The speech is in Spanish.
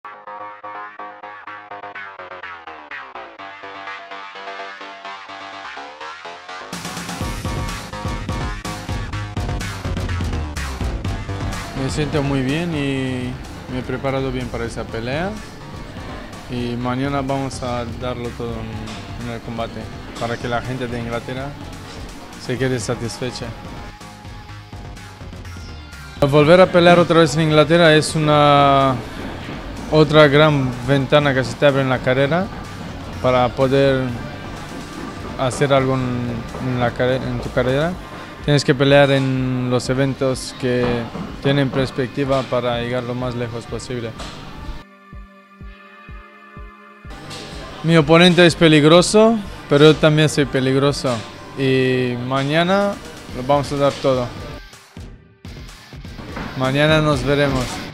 Me siento muy bien y me he preparado bien para esa pelea. Y mañana vamos a darlo todo en el combate para que la gente de Inglaterra se quede satisfecha. Volver a pelear otra vez en Inglaterra es otra gran ventana que se te abre en la carrera para poder hacer algo en tu carrera. Tienes que pelear en los eventos que tienen perspectiva para llegar lo más lejos posible. Mi oponente es peligroso, pero yo también soy peligroso. Y mañana lo vamos a dar todo. Mañana nos veremos.